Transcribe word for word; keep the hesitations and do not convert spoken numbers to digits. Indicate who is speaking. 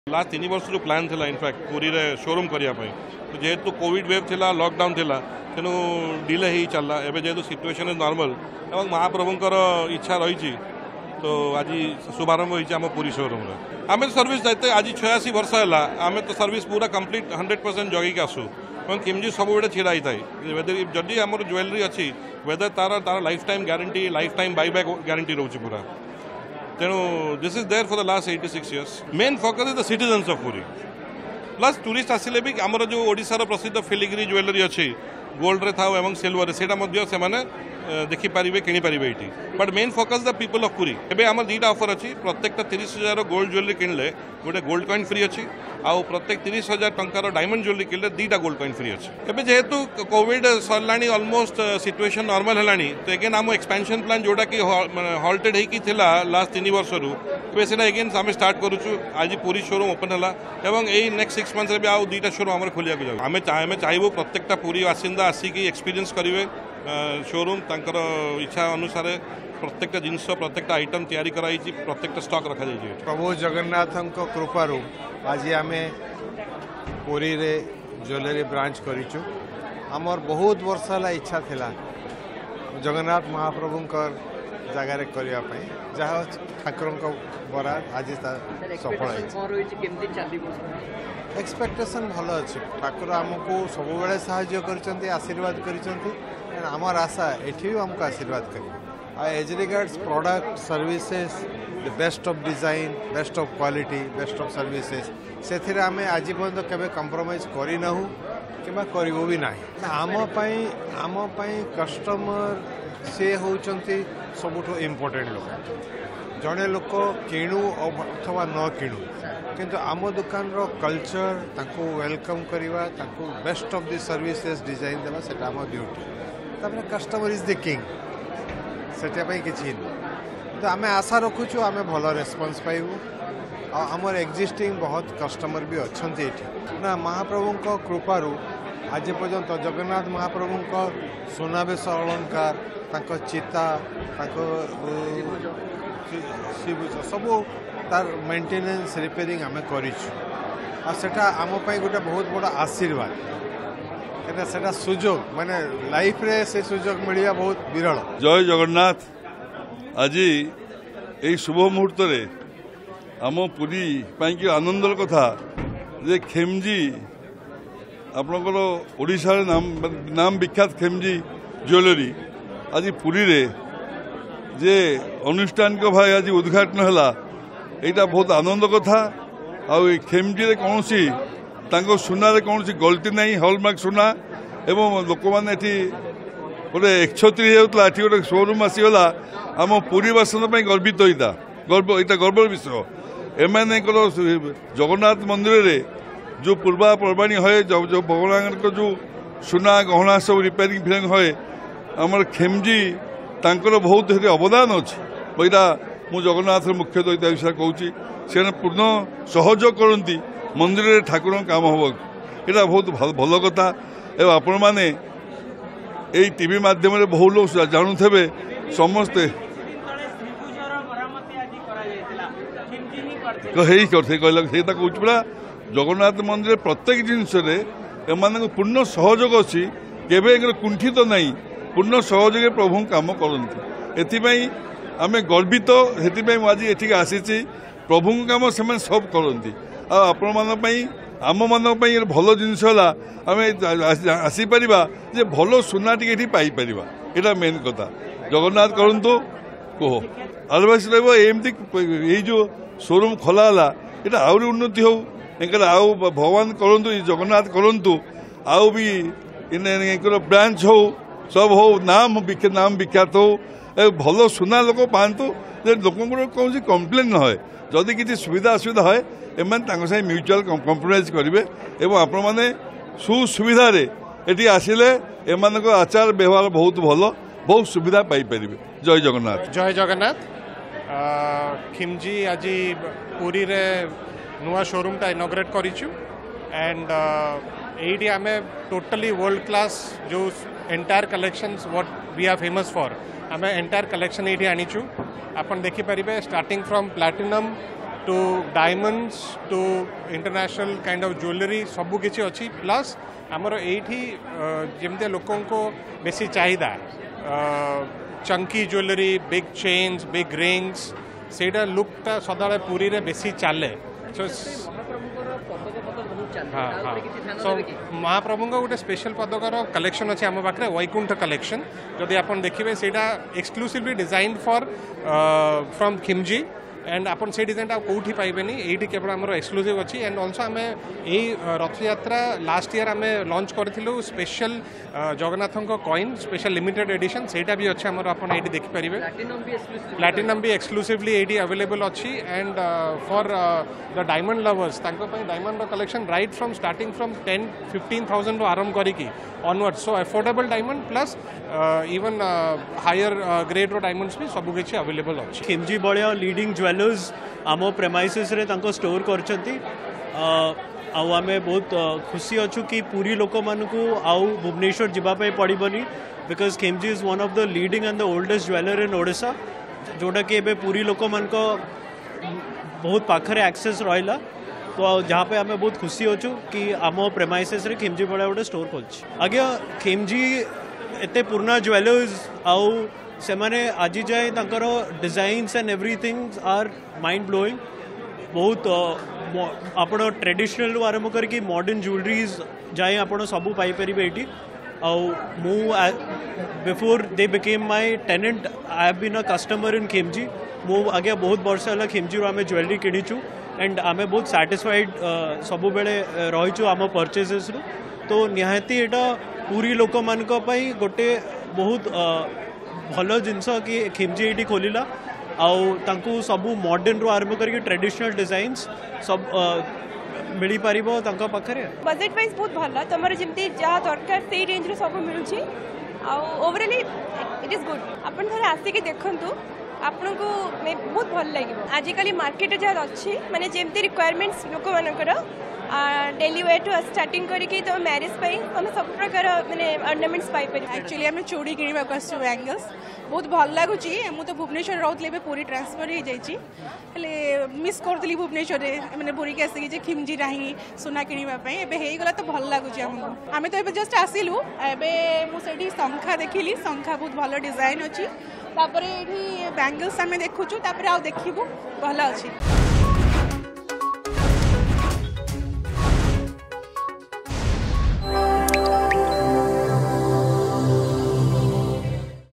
Speaker 1: Last तीन वर्ष plan था इनफैक्ट पूरी रे शोरूम करने तो जेहेतु कोविड वेव थिला लॉकडाउन थिला तेणु डिले ही चलला एबे जेहेतु सिचुएशन इज नॉर्मल एवं महाप्रभुंकर इच्छा रही तो आज शुभारंभ होती आम पूरी शोरूम आम सर्विस दायित्व आज छयासी वर्ष है आम तो सर्विस पूरा कंप्लीट हंड्रेड परसेंट जगिक आसू किमजी सब बड़े छिड़ा ही थाए जदि आम ज्वेलरी अच्छी वेदर तार तार lifetime guarantee lifetime buyback guarantee रोचे पूरा तेणु this is there for the last eighty six years main focus is the citizens of Puri plus tourist आसिले भी आमर जो ओडिशार प्रसिद्ध फिलिग्री ज्वेलरी अच्छी गोल्ड रे थाउ एवं सिल्वर से देखिपारे किनीपारे ये but main focus the people of Puri एबे आम दुईटा ऑफर अच्छी प्रत्येक तीस हजार गोल्ड ज्वेलरी किनले गोटे गोल्ड कॉइन फ्री अच्छी आउ प्रत्येक तीस हजार टंकार डायमंड ज्वेलरी किनले दुईटा गोल्ड कॉइन फ्री अच्छी एबे जेहेतु कोविड सरलानी ऑलमोस्ट सिचुएशन नॉर्मल है तो एगेन आम एक्सपेंशन प्लान जोटा कि हॉल्टेड होती लास्ट तीन वर्ष रू से एगेन आम स्टार्ट करूँ आज पूरी शोरूम ओपन है एवं यही नेक्स्ट सिक्स मंथ्स भी आउ दुईटा शोरूम आम खोलिया जाऊ आम आम चाहबू प्रत्येकटा पूरी बासिंदा आसिकी एक्सपीरियंस करेंगे शोरूम तांकर इच्छा अनुसार प्रत्येक जिनस प्रत्येक आइटम तैयारी कराई प्रत्येक स्टॉक रखा जाइए।
Speaker 2: प्रभु जगन्नाथ कृपारू आज आम पुरी रे ज्वेलरी ब्रांच करिचु आमर बहुत वर्ष है इच्छा थिला जगन्नाथ महाप्रभुंकर जगार करने जहाँ ठाकुर बरा आज सफल एक्सपेक्टेशन भल अच्छे ठाकुर आमको सब बेले साहाय्य कर आशीर्वाद कर आमर आशा एठी भी आमको आशीर्वाद कर as regards product services the best of design best of quality best of services से आम आज पर्यंत केबे कंप्रोमाइज करना कि करू भी ना आम आम कस्टमर से होउचंती सबुठो इम्पोर्टेंट लोक जड़े लोक किणु अथवा न किणु किंतु आम दुकान रो कल्चर ताको वेलकम करवा ताको best of the services design देवा सेटा आम ड्यूटी तापर कस्टमर इज द किंग सेटा किसी तो आम आशा रखुचु आम भल रेस्पॉन्स पाइबू आमर एक्जिस्टिंग बहुत कस्टमर भी अच्छा ना महाप्रभु कृपारू आज पर्यंत जगन्नाथ महाप्रभु सुनावेश अलंकार ताको चिता ताको सब तार मेंटेनेंस रिपेयरिंग आम करा आम गोटे बहुत बड़ा आशीर्वाद क्या सेटा सुजोग माने लाइफ रे से सुजोग मिलिया बहुत विरल।
Speaker 3: जय जगन्नाथ आज यही शुभ मुहूर्त रे आम पुरी पाई आनंदर कथा जे खेमजी आपणकर ओडिशा नाम नाम विख्यात खेमजी ज्वेलरी आज पुरी रे जे अनुष्ठानिक भाई आज उद्घाटन है यहाँ बहुत आनंद कथा आई खेमजी रे कौन सी तांको सुना रे कौन सी गलती नहीं हॉलमार्क सुना एवं लोक मैंने गोटे एकछत्री होता ये गोटे शोरूम आसीगला आम पुरी बासन गर्वित होता गर्व यहाँ गर्वर विषय एम जगन्नाथ मंदिर रे जो पूर्वा पर्वाणी है जो जो भगवान को जो सुना गहना सब रिपेयरिंग फिरिंग है आमर खेमजी तांकर बहुत अवदान अच्छे यहाँ मु जगन्नाथ मुख्य तो विषय कहूँ से पूर्ण सहयोग करती मंदिर रे ठाकुर काम हम यहाँ बहुत भल कथा एवं आपण मैंने यही टीवी माध्यम बहु लोग जानू थे समस्ते कहला कहूँ पूरा जगन्नाथ मंदिर प्रत्येक जिनस एम पूर्ण सहयोग अच्छी केवे कुंठित तो नहीं पूर्ण सहयोग प्रभु काम करती एपाई आम गर्वित से आज ये आसी प्रभु काम से सब करती आपण आम मान भल जिनस आम आसीपर जे भल सुना टी पाइपर यहाँ मेन कथा जगन्नाथ करूँ कह आलवास रमती ये जो शोरूम खोला यहाँ आहरी उन्नति हो आउ भगवान करूँ जगन्नाथ करूँ आउ भी इन ब्रांच हो सब हो नाम नाम विख्यात हो भल सुना लोक पातु लोक कौन कम्प्लेन न है जदि किसी सुविधा असुविधा है एम म्यूचुआल कम्प्रोमाइज करेंगे और आपण मैंने सुसुविधा ये आसिले एम आचार व्यवहार बहुत भल बहुत सुविधा पाइपर। जय जगन्नाथ।
Speaker 4: जय जगन्नाथ। खिमजी आज पुरी रे नुआ शोरूम टा इनॉग्रेट करिछु एंड एडी आमे टोटली वर्ल्ड क्लास जो entire collections what we are famous for आमे एंटायर कलेक्शन एडी आनिछु आपण देखि परिबे starting from platinum to to diamonds to international kind of jewellery सबू किसी अच्छी प्लस आमर एठी जमते लोकों को बेसी चाहिदा chunky jewellery big chains big rings सेटा लुकटा सदा पुरी रे बेसी चले हाँ हाँ सो महाप्रभु गोटे स्पेशल पदकर कलेक्शन अच्छे आम पाखे वैकुंठ कलेक्शन जदि आप देखिए सेटा exclusively design for from Khimji and आपन से डिजाइन कौटी पाइबे ये केवल आम एक्सक्लूसिव अच्छी एंड ऑल्सो आम यही रथ यात्रा लास्ट ईयर आम लॉन्च करूँ special Jagannath coin special limited edition सेटा भी अच्छे आमर आप देखिपारे प्लैटिनम भी एक्सक्लूसिवली ये अवेलेबल अच्छी and for the diamond lovers diamond collection right from starting from ten fifteen thousand आरंभ करी onward so affordable diamond plus even higher grade रो डायमंड्स भी सब किसी अवेलेबल अच्छी
Speaker 5: खिमजी बड़िया लीडिंग ज्वेलर्स आम प्रेमाइसेस रे तांको स्टोर करछंती आउ आमे बहुत खुशी अच्छु कि पूरी लोक मानकू आउ भुवनेश्वर जीवाई पड़बनी because Khimji is one of the leading and the oldest jeweller in Odisha जोटा कि एबे पूरी लोक मान बहुत पाखरे एक्सेस रहा तो जहाँ पे आम बहुत खुशी अच्छु कि आम प्रेमाइसेस रे खिमजी बड़ा गोटे स्टोर खोलछि आज्ञा खिमजी एते पुराना ज्वेलर्स आउ से माने आज जाए तांकर designs and everything are mind blowing बहुत आपण ट्रेडिशनल आरंभ करके मॉडर्न ज्वेलरीज जाए आपण सबू पाइपर ये आउ मु before they became my tenant I have been a customer in Khimji मु आगे बहुत वर्ष है खिमजी रो आमे ज्वेलरी किणीचु एंड आमे बहुत सैटिस्फाइड सब बेले रहीचु आम परचेजेस रु तो निहाती एटा पूरी लोक मान गोटे बहुत भल जिनस कि खिमजी ये खोलिला आउ तांकु सबू मॉडर्न रो आरंभ करके ट्रेडिशनल डिजाइन्स सब मिल पार पाखे
Speaker 6: बजेट वाइज बहुत भल तुम जमी जहाँ दरकार से रेंज रो सब मिलूँ ओवरअली इट इज गुड अपन थे आसिक देखु आपन को बहुत भल लगे आजिकल मार्केट जहाँ अच्छी माने जमती रिक्वायरमेंट्स लोक मानकर डेली वेयर टू स्टार्टिंग करके तो मैरिज पे हम सब प्रकार माने ऑर्नामेंट्स पाई पर
Speaker 7: एक्चुअली आम चूड़ी किणवा आसु बैंगल्स बहुत भल लगुच मु तो भुवनेश्वर रोली पूरी ट्रांसफर हो जाइए मिस करी भुवनेश्वर मैंने पूरी की आसिक खिमजी ना सुना किणवाई होगला तो भल लगुच आमको आम तो जस्ट आसिलु एवं मुझे शंखा देखिली शंखा बहुत भल डिजाइन अच्छी तापर ये बैंगल्स आम देखुचु आउ देखू भल अच्छी।